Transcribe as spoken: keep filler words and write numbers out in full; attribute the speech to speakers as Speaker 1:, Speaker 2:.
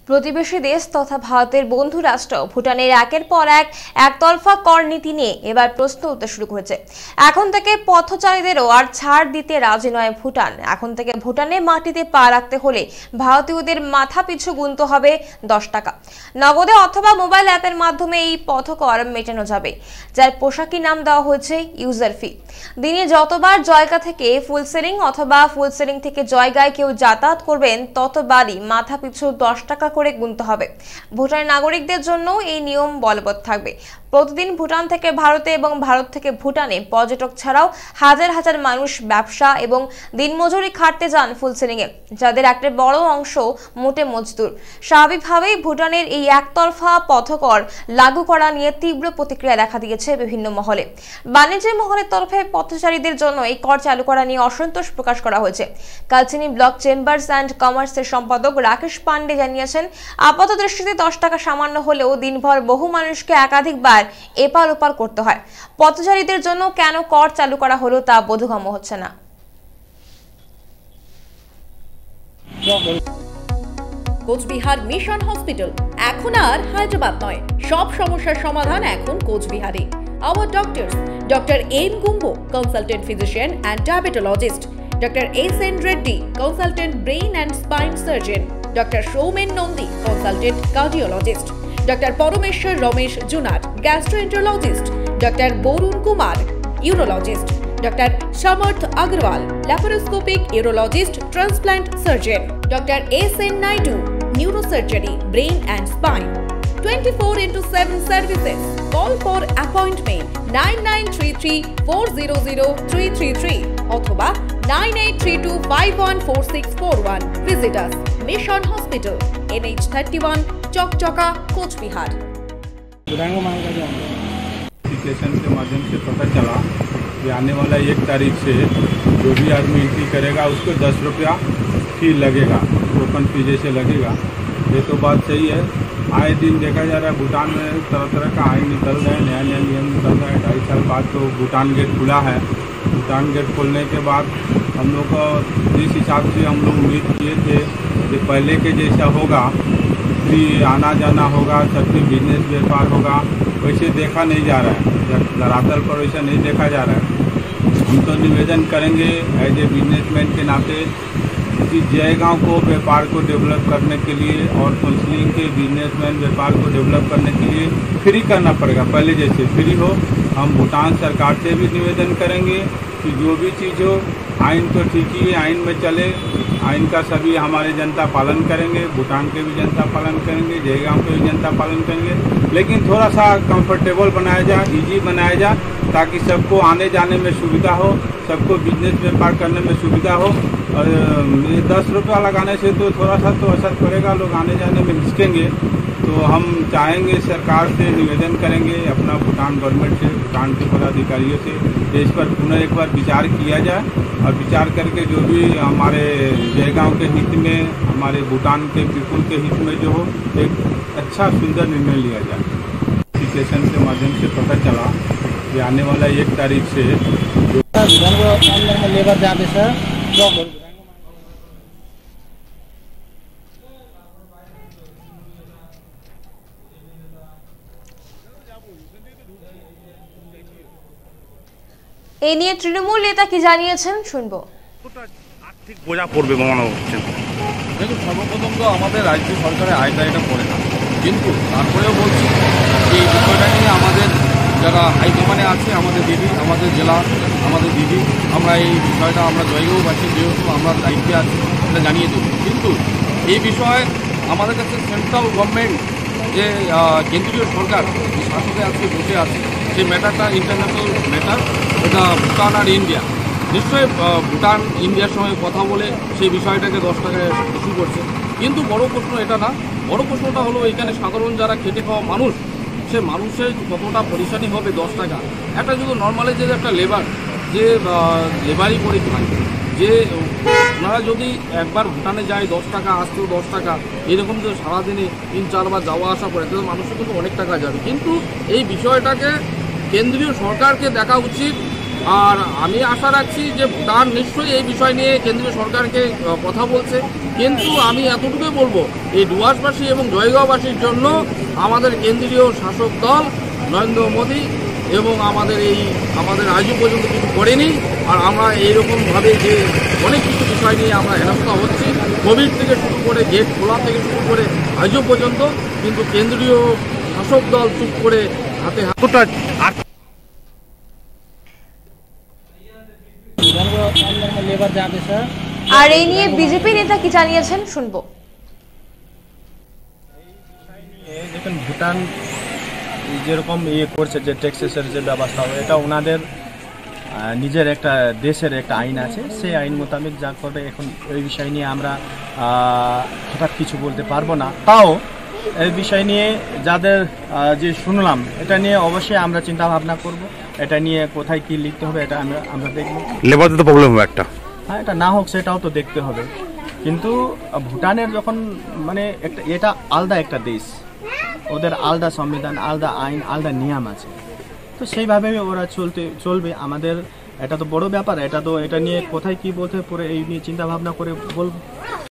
Speaker 1: প্রতিবেশী দেশ তথা ভারতের বন্ধু রাষ্ট্র ভুটানের একের পর এক একতরফা কর নীতি নিয়ে এবার প্রশ্ন উঠতে শুরু করেছে। এখন থেকে পথচারীদেরও আর ছাড় দিতে রাজি নয় ভুটান। এখন থেকে ভুটানের মাটিতে পা রাখতে হলে ভারতীয়দের মাথা পিছু গুনতে হবে দশ টাকা। নগদে অথবা মোবাইল অ্যাপের মাধ্যমে এই পথকর মেটানো যাবে, যার পোশাকি নাম দেওয়া হয়েছে ইউজার ফি। দিনে যতবার জয়গা থেকে ফুলসেলিং অথবা ফুলসেলিং থেকে জয়গায় কেউ যাতায়াত করবেন ততবারই মাথা পিছু দশ টাকা করে গুনতে হবে। ভুটানের নাগরিকদের জন্য এই নিয়ম বলবৎ থাকবে। প্রতিদিন ভুটান থেকে ভারতে এবং ভারত থেকে ভুটানে পর্যটক ছাড়াও হাজার হাজার মানুষ ব্যবসা এবং দিনমজুরি খাটতে যান ফুলসেলিং এ, যাদের একটা বড় অংশ মোটে মজদুর। স্বাভাবিকভাবেই ভুটানের এই একতরফা পথকর লাগু করা নিয়ে তীব্র প্রতিক্রিয়া দেখা দিয়েছে বিভিন্ন মহলে। বাণিজ্য মহলের তরফে পথচারীদের জন্য এই কর চালু করা নিয়ে অসন্তোষ প্রকাশ করা হয়েছে। কালচিনি ব্লক চেম্বার্স অ্যান্ড কমার্সের সম্পাদক রাকেশ পান্ডে জানিয়েছেন, আপাত দৃষ্টিতে দশ টাকা সামান্য হলেও দিনভর বহু মানুষকে একাধিকবার এপার ওপার করতে হয়। পথচারীদের জন্য কেন কর চালু করা হলো তা বোধগম্য হচ্ছে না।
Speaker 2: কোচবিহার মিশন হসপিটাল এখন আর হায়দ্রাবাদ নয়, সব সমস্যার সমাধান এখন কোচবিহারে। Our doctors: Doctor M. Gumbo, consultant physician and diabetologist; Doctor S. N. Reddy, consultant brain and spine surgeon; Doctor Shoumen Nondi, consultant cardiologist; Doctor Parameshwar Ramesh Junar, gastroenterologist; Doctor Borun Kumar, urologist; Doctor Samarth Agarwal, laparoscopic urologist, transplant surgeon; Doctor S. N. Naidu, neurosurgery, brain and spine. twenty-four into seven services. Call for appointment nine nine three three four zero zero three three three অথবা nine eight three two five one four six four one. Visit us Mission Hospital, N H thirty-one, Chowkchowka, Coochbehar.
Speaker 3: Application के माध्यम से पता चला कि आने वाला एक तारीख से जो भी आदमी एंट्री करेगा उसको दस रुपया फी लगेगा, टोकन फी जैसे लगेगा। ये तो बात सही है। आए दिन देखा जा रहा है भूटान में तरह तरह का आइन निकल रहे हैं, नया नया नियम निकल रहा है। ढाई साल बाद तो भूटान गेट खुला है। भूटान गेट खोलने के बाद हम लोग को जिस हिसाब से हम लोग उम्मीद किए थे कि पहले के जैसा होगा, फ्री आना जाना होगा, सबकी बिजनेस व्यापार होगा, वैसे देखा नहीं जा रहा है। धरातल पर वैसा नहीं देखा जा रहा है। हम तो निवेदन करेंगे एज ए बिजनेसमैन के नाते कि जयगांव को व्यापार को डेवलप करने के लिए और काउंसलिंग के बिजनेसमैन व्यापार को डेवलप करने के लिए फ्री करना पड़ेगा, पहले जैसे फ्री हो। हम भूटान सरकार से भी निवेदन करेंगे कि जो भी चीज़ हो, आइन तो ठीक ही है, आइन में चले, आइन का सभी हमारे जनता पालन करेंगे, भूटान के भी जनता पालन करेंगे, जयगांव के भी जनता पालन करेंगे, लेकिन थोड़ा सा कंफर्टेबल बनाया जाए, इजी बनाया जाए, ताकि सबको आने जाने में सुविधा हो, सबको बिजनेस व्यापार करने में सुविधा हो। और ये दस रुपया लगाने से तो थोड़ा सा तो असर पड़ेगा, लोग आने जाने में हिचकेंगे। तो हम चाहेंगे, सरकार से निवेदन करेंगे, अपना भूटान गवर्नमेंट से, भूटान के पदाधिकारियों से, इस पर पुनः एक बार विचार किया जाए और विचार करके जो भी हमारे जयगांव के हित में, हमारे भूटान के पीपुल के हित में जो हो, एक अच्छा सुंदर निर्णय लिया जाए। एप्लीकेशन के माध्यम से पता चला कि आने वाला एक तारीख से लेबर जाते सर
Speaker 1: এই নিয়ে তৃণমূল নেতা কি জানিয়েছেন শুনবো।
Speaker 4: আর্থিক বোঝা পড়বে মনে হচ্ছে।
Speaker 5: দেখুন, সর্বপ্রথম তো আমাদের রাজ্য সরকারের আয়টা এটা পড়ে না, কিন্তু তারপরেও বলছি যে এই বিষয়টা নিয়ে আমাদের যারা হাইকমান্ডে আছে, আমাদের দিদি, আমাদের জেলা, আমাদের দিদি, আমরা এই বিষয়টা আমরা জয়গাঁও পাচ্ছি, যেহেতু আমরা দায়িত্বে আছি, এটা জানিয়ে দেব। কিন্তু এই বিষয়ে আমাদের কাছে সেন্ট্রাল গভর্নমেন্ট যে কেন্দ্রীয় সরকার যে শাসকে আজকে বসে আছে, সেই ম্যাটারটা ইন্টারন্যাশনাল ম্যাটার, এটা ভুটান আর ইন্ডিয়া। নিশ্চয়ই ভুটান ইন্ডিয়ার সঙ্গে কথা বলে সেই বিষয়টাকে দশ টাকায় ইস্যু করছে, কিন্তু বড় প্রশ্ন এটা না। বড় প্রশ্নটা হলো এখানে সাধারণ যারা খেটে খাওয়া মানুষ, সে মানুষের কতটা পরিশানি হবে দশ টাকা। একটা যদি নর্মালি যে একটা লেবার, যে লেবারই করে খায়, যে ওনারা যদি একবার ভুটানে যায় দশ টাকা, আসতেও দশ টাকা, এরকম যে সারাদিনে তিন চারবার যাওয়া আসা করে, তাহলে মানুষের কিন্তু অনেক টাকা যাবে। কিন্তু এই বিষয়টাকে কেন্দ্রীয় সরকারকে দেখা উচিত আর আমি আশা রাখছি যে ভুটান নিশ্চয়ই এই বিষয় নিয়ে কেন্দ্রীয় সরকারকে কথা বলছে, কিন্তু আমি এতটুকুই বলবো এই ডুয়ার্সবাসী এবং জয়গাঁওবাসীর জন্য আমাদের কেন্দ্রীয় শাসক দল নরেন্দ্র মোদী এবং আমাদের এই আমাদের আজও পর্যন্ত কিছু করেনি। আর আমরা এইরকমভাবে যে অনেক কিছু বিষয় নিয়ে আমরা হেনস্থা হচ্ছি, কোভিড থেকে শুরু করে গেট খোলা থেকে শুরু করে আজও পর্যন্ত, কিন্তু কেন্দ্রীয় শাসক দল চুপ করে হাতে হাত
Speaker 1: আর এই নিয়ে বিজেপি নেতা কি জানিয়েছেন শুনবো।
Speaker 6: দেখুন, ভুটান যেরকম ইয়ে করছে যে ট্যাক্সেসের যে ব্যবস্থা, এটা ওনাদের নিজের একটা দেশের একটা আইন আছে, সেই আইন মোতাবেক যা করবে। এখন এই বিষয় নিয়ে আমরা হঠাৎ কিছু বলতে পারবো না। তাও এই বিষয় নিয়ে যাদের যে শুনলাম, এটা নিয়ে অবশ্যই আমরা চিন্তা ভাবনা করব। এটা নিয়ে কোথায় কি লিখতে হবে এটা আমরা আমরা দেখব।
Speaker 4: লেবারদের তো প্রবলেম হবে একটা,
Speaker 6: হ্যাঁ, এটা না হোক সেটাও তো দেখতে হবে। কিন্তু ভুটানের যখন মানে একটা এটা আলাদা একটা দেশ, ওদের আলাদা সংবিধান, আলাদা আইন, আলাদা নিয়ম আছে, তো সেইভাবে ওরা চলতে চলবে। আমাদের এটা তো বড় ব্যাপার, এটা তো এটা নিয়ে কোথায় কি বলতে পরে এই নিয়ে চিন্তা ভাবনা করে বলবো।